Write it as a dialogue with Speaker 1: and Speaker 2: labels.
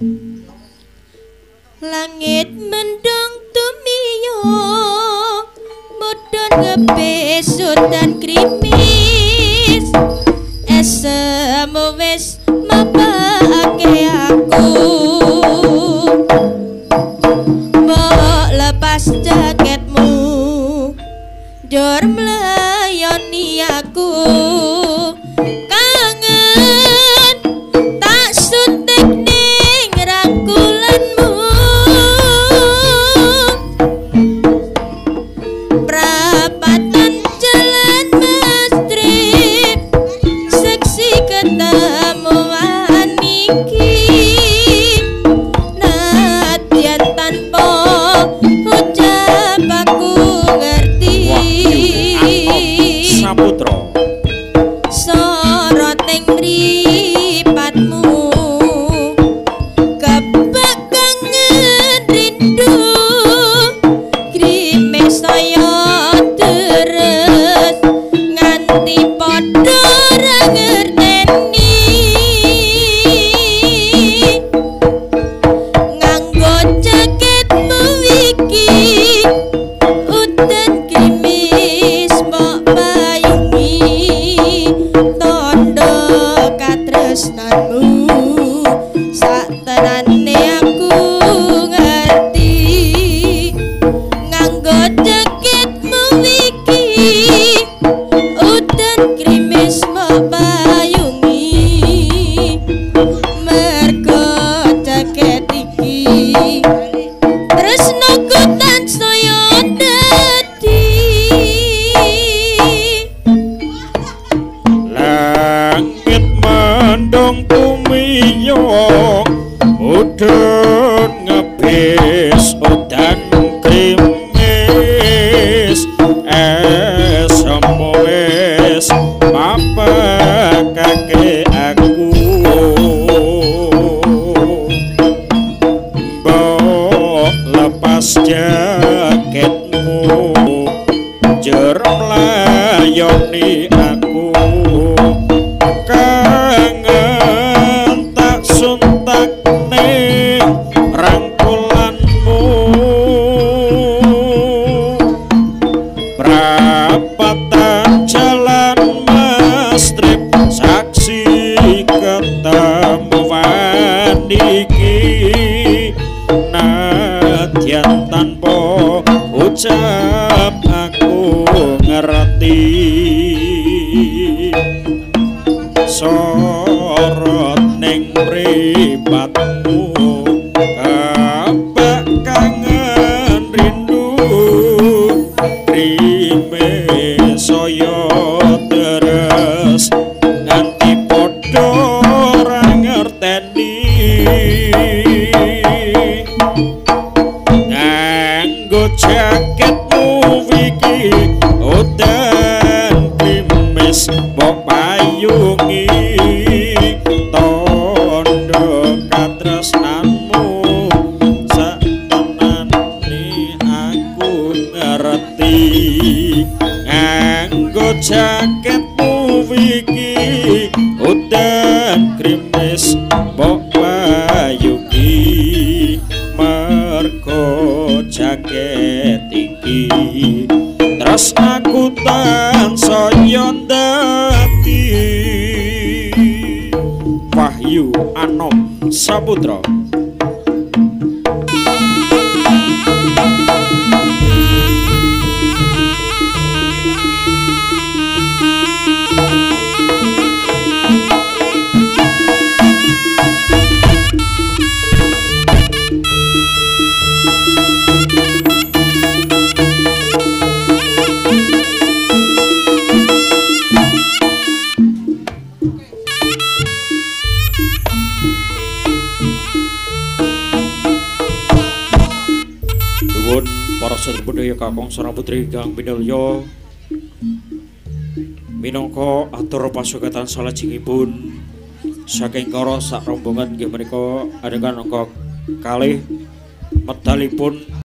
Speaker 1: Langit mendung tumiyuh mudhun ngebesut dan krimis esemu wis mabake aku mbok lepas jaketmu jor melayani aku kangen tak suntik ning rangkulanmu perapatan jalan Mastrip seksi ketemuan iki nadyan tanpa ucap aku ngerti
Speaker 2: Saputra
Speaker 1: sorot ning mripatmu kebak kangen rindu grimes saya terus nganti padha ora ngerteni nganggo jaketmu iki udan grimis mbok payungi tondo katresnanmu saktenane aku ngerti nganggo jaketmu iki udan grimis mbok payungi mergo jaket iki tresnoku tansaya dadi
Speaker 2: langit mendung tumiyuh mudhun ngebis udan krimis esemu wis mapakake aku mbok lepas jaketmu jer melayani aku kangen tak suntak ning rangkulanmu perapatan jalan Mastrip saksi ketemuan iki nadyan tanpa ucap aku ngerti sorot ning mripatmu kebak kangen rindu krimis saya terus nganti padha ora ngerteni nganggo jaketmu iki udan krimis mbok payungi tondo katresnanmu saktenane aku ngerti nganggo jaketmu iki udan krimis mbok payungi mergo jaket iki terus aku tansaya dadi Wahyu Anom Saputra para sedherek budaya kakung sareng putri Gang Pinulya minangka atur pasugatan salajengipun saking kara sak rombongan nggih menika adegan angka kalih medalipun